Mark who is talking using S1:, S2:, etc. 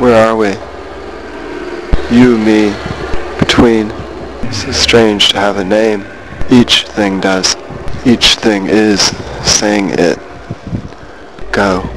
S1: Where are we? You, me, between. It's so strange to have a name. Each thing does. Each thing is saying it. Go.